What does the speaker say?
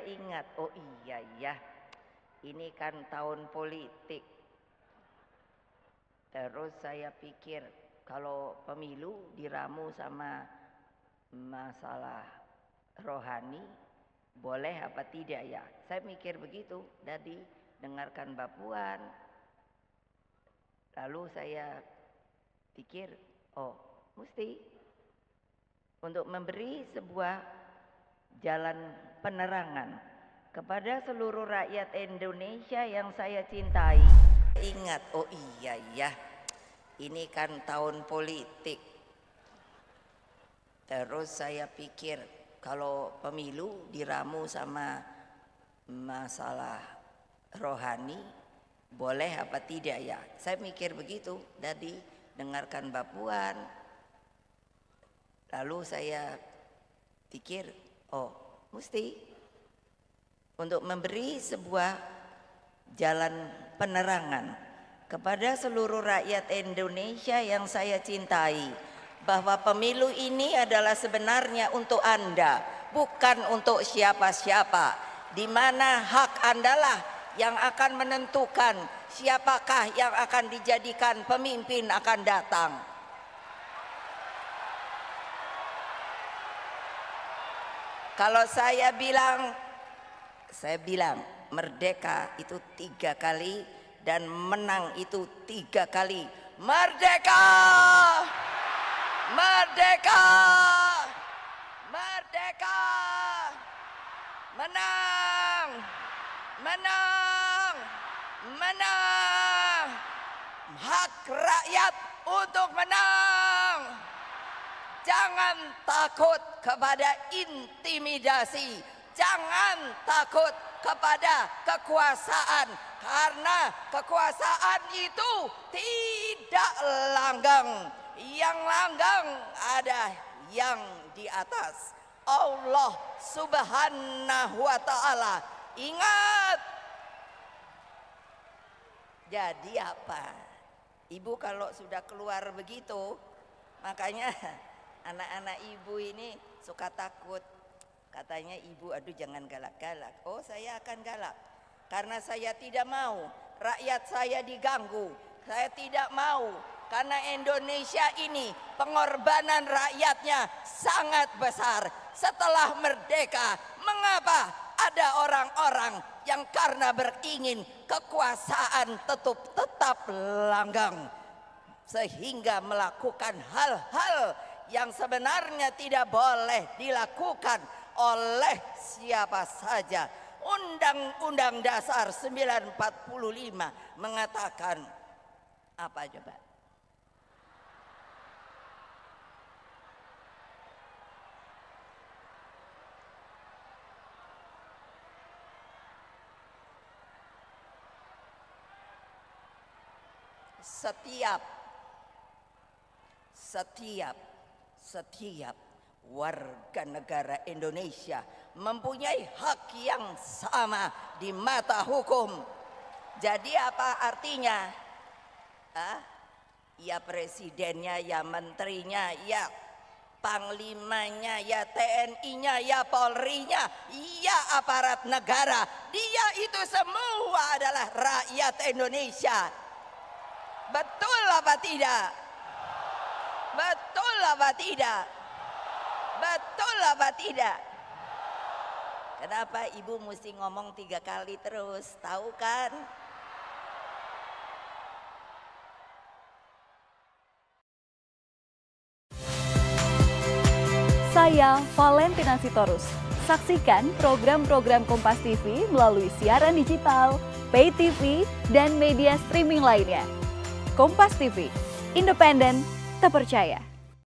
ingat, oh iya ya, ini kan tahun politik. Terus saya pikir kalau pemilu diramu sama masalah rohani, boleh apa tidak ya? Saya mikir begitu, tadi dengarkan Mbak Puan. Lalu saya pikir, oh mesti untuk memberi sebuah jalan penerangan kepada seluruh rakyat Indonesia yang saya cintai. Ingat, oh iya ya, ini kan tahun politik. Terus saya pikir kalau pemilu diramu sama masalah rohani, boleh apa tidak ya? Saya mikir begitu, tadi dengarkan Mbak Puan. Lalu saya pikir, oh mesti untuk memberi sebuah jalan penerangan kepada seluruh rakyat Indonesia yang saya cintai, bahwa pemilu ini adalah sebenarnya untuk Anda, bukan untuk siapa-siapa, di mana hak Anda lah yang akan menentukan siapakah yang akan dijadikan pemimpin akan datang. Kalau saya bilang merdeka itu 3 kali dan menang itu 3 kali. Merdeka! Merdeka! Merdeka! Menang! Menang! Menang! Hak rakyat untuk menang! Jangan takut kepada intimidasi, jangan takut kepada kekuasaan, karena kekuasaan itu tidak langgang. Yang langgang ada yang di atas, Allah Subhanahu wa ta'ala. Ingat. Jadi apa? Ibu kalau sudah keluar begitu, makanya anak-anak ibu ini suka takut. Katanya ibu, aduh jangan galak-galak. Oh saya akan galak, karena saya tidak mau rakyat saya diganggu. Saya tidak mau, karena Indonesia ini pengorbanan rakyatnya sangat besar. Setelah merdeka, mengapa ada orang-orang yang karena beringin kekuasaan tetap langgang, sehingga melakukan hal-hal yang sebenarnya tidak boleh dilakukan oleh siapa saja. Undang-Undang Dasar 1945 mengatakan apa coba? Setiap warga negara Indonesia mempunyai hak yang sama di mata hukum. Jadi apa artinya? Ya presidennya, ya menterinya, ya panglimanya, ya TNI-nya, ya Polri-nya, ya aparat negara, dia itu semua adalah rakyat Indonesia. Betul apa tidak? Betul apa tidak? Betul apa tidak? Kenapa ibu mesti ngomong 3 kali terus? Tahu kan? Saya Valentina Sitorus. Saksikan program-program Kompas TV melalui siaran digital, pay TV, dan media streaming lainnya. Kompas TV, independen, terpercaya.